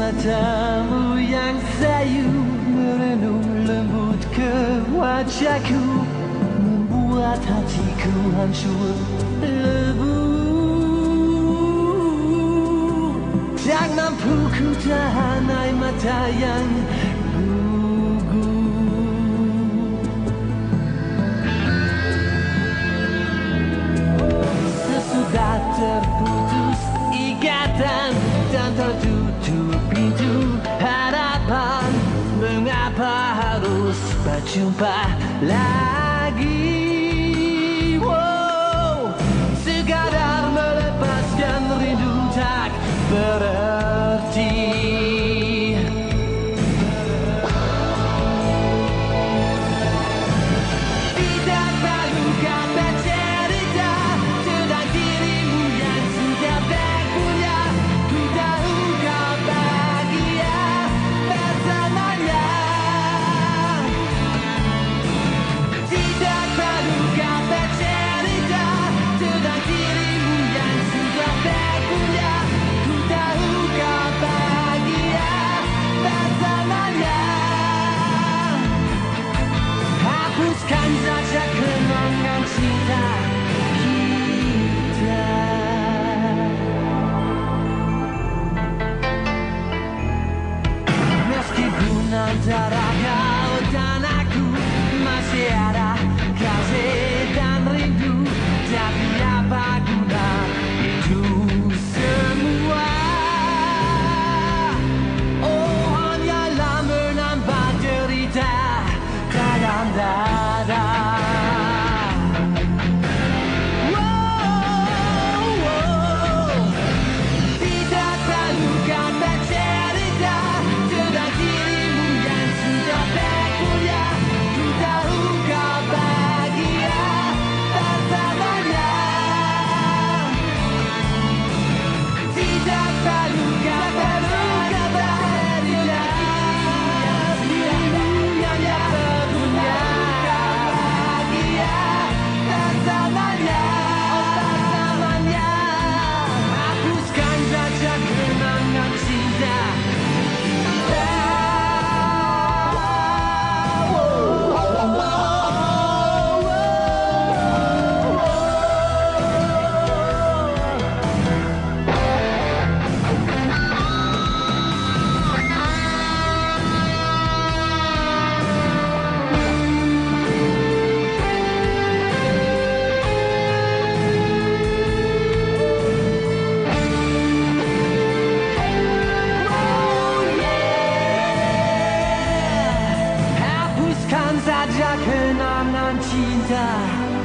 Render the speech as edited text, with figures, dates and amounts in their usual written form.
matamu yang sayu merenung lembut ke wajahku, membuat hatiku hancur lebu. Tak mampu ku tahan air mata yang gugur. Sesudah terputus ikatan dan tertutup pintu harapan, mengapa harus berjumpa lagi? Wow, sekadar melepaskan rindu tak berarti. Tidak perlu kata cerita tentang dirimu yang sudah berpunya. Ku tahu kau bahagia bersamanya. Tidak perlu kata cerita tentang dirimu yang sudah berpunya. Ku tahu kau bahagia bersamanya. Hapuskan saja kenangan cinta kita. Meskipun antara kau dan aku masih ada kasih dan rindu, tapi apa guna itu semua? Oh, hanyalah menambah derita dalam dada. Tidak perlu kata cerita tentang dirimu yang sudah berpunya. Ku tahu kau bahagia bersamanya. Tidak perlu kata cerita dirimu yang berpunya. Bahagia bersamanya. Hapuskan saja kenangan cinta kita. Hapuskan saja kenangan cinta.